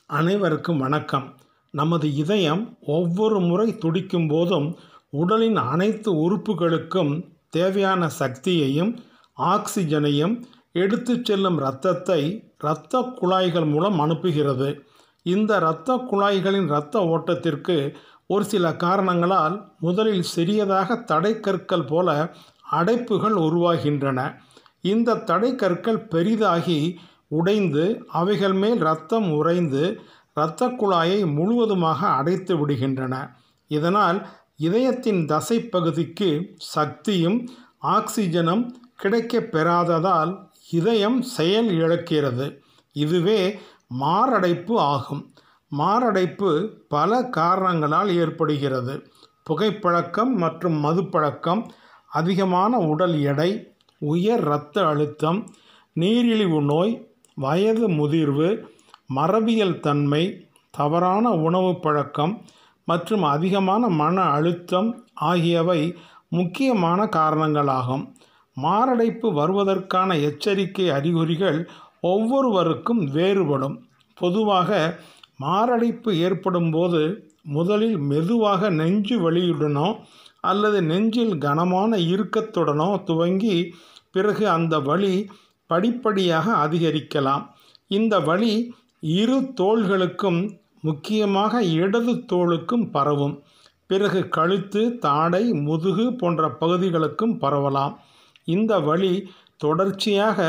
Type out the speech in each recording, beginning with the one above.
அனைவருக்கும் வணக்கம். நமது இதயம் ஒவ்வொரு முறை துடிக்கும் போதும் உடலின் அனைத்து உறுப்புகளுக்கும் தேவையான சக்தியையும் ஆக்சிஜனையும் எடுத்துச் செல்லும் இரத்தத்தை இரத்த குழாய்கள் மூலம் அனுப்புகிறது. இந்த இரத்த குழாய்களின் இரத்த ஓட்டத்திற்கு ஒரு சில காரணங்களால் முதலில் சிறியதாக தடைக்கற்கள் போல அடைப்புகள் உருவாகின்றன. இந்த தடைக்கற்கள் பெரிதாகி உடைந்து அவைகள் மேல் இரத்தம் உறைந்து இரத்த குழாயை முழுவதுமாக அடைத்து விடுகின்றன. இதனால் இதயத்தின் தசைப்பகுதிக்கு சக்தியும் ஆக்சிஜனும் கிடைக்கப் பெறாததால் இதயம் செயல் இழக்கிறது. இதுவே மாரடைப்பு ஆகும். மாரடைப்பு பல காரணங்களால் ஏற்படுகிறது. புகைப்பழக்கம் மற்றும் மதுப்பழக்கம், அதிகமான உடல் எடை, உயர் இரத்த அழுத்தம், நீரிழிவு நோய், வயது முதிர்வு, மரபியல் தன்மை, தவறான உணவு பழக்கம் மற்றும் அதிகமான மன அழுத்தம் ஆகியவை முக்கியமான காரணங்களாகும். மாரடைப்பு வருவதற்கான எச்சரிக்கை அறிகுறிகள் ஒவ்வொருவருக்கும் வேறுபடும். பொதுவாக மாரடைப்பு ஏற்படும் போது முதலில் மெதுவாக நெஞ்சு வலியுடனோ அல்லது நெஞ்சில் கனமான இறுக்கத்துடனோ துவங்கி பிறகு அந்த வலி படிப்படியாக அதிகரிக்கலாம். இந்த வலி இரு தோள்களுக்கும், முக்கியமாக இடது தோளுக்கும் பரவும். பிறகு கழுத்து, தாடை, முதுகு போன்ற பகுதிகளுக்கும் பரவலாம். இந்த வலி தொடர்ச்சியாக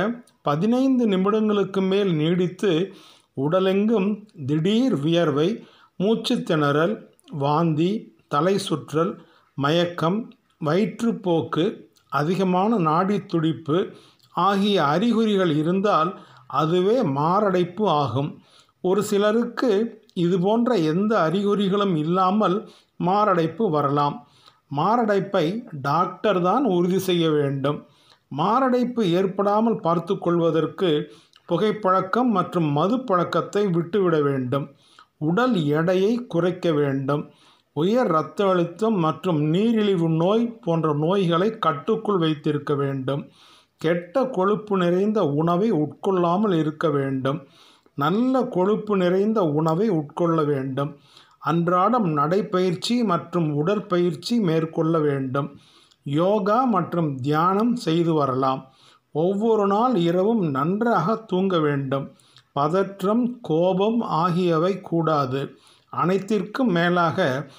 15 நிமிடங்களுக்கு மேல் நீடித்து உடலெங்கும் திடீர் வியர்வை, மூச்சு திணறல், வாந்தி, தலை சுற்றல், மயக்கம், வயிற்றுப்போக்கு, அதிகமான நாடி துடிப்பு ஆகிய அறிகுறிகள் இருந்தால் அதுவே மாரடைப்பு ஆகும். ஒரு சிலருக்கு இதுபோன்ற எந்த அறிகுறிகளும் இல்லாமல் மாரடைப்பு வரலாம். மாரடைப்பை டாக்டர் தான் உறுதி செய்ய வேண்டும். மாரடைப்பு ஏற்படாமல் பார்த்து கொள்வதற்கு புகைப்பழக்கம் மற்றும் மது பழக்கத்தை விட்டுவிட வேண்டும். உடல் எடையை குறைக்க வேண்டும். உயர் இரத்த அழுத்தம் மற்றும் நீரிழிவு நோய் போன்ற நோய்களை கட்டுக்குள் வைத்திருக்க வேண்டும். கெட்ட கொழுப்பு நிறைந்த உணவை உட்கொள்ளாமல் இருக்க வேண்டும். நல்ல கொழுப்பு நிறைந்த உணவை உட்கொள்ள வேண்டும். அன்றாடம் நடைப்பயிற்சி மற்றும் உடற்பயிற்சி மேற்கொள்ள வேண்டும். யோகா மற்றும் தியானம் செய்து வரலாம். ஒவ்வொரு நாள் இரவும் நன்றாக தூங்க வேண்டும். பதற்றம், கோபம் ஆகியவை கூடாது. அனைத்திற்கும் மேலாக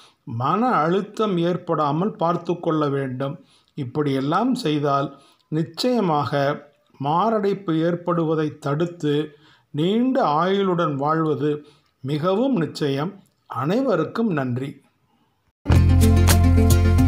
மன அழுத்தம் ஏற்படாமல் பார்த்து கொள்ள வேண்டும். இப்படியெல்லாம் செய்தால் நிச்சயமாக மாரடைப்பு ஏற்படுவதை தடுத்து நீண்ட ஆயுளுடன் வாழ்வது மிகவும் நிச்சயம். அனைவருக்கும் நன்றி.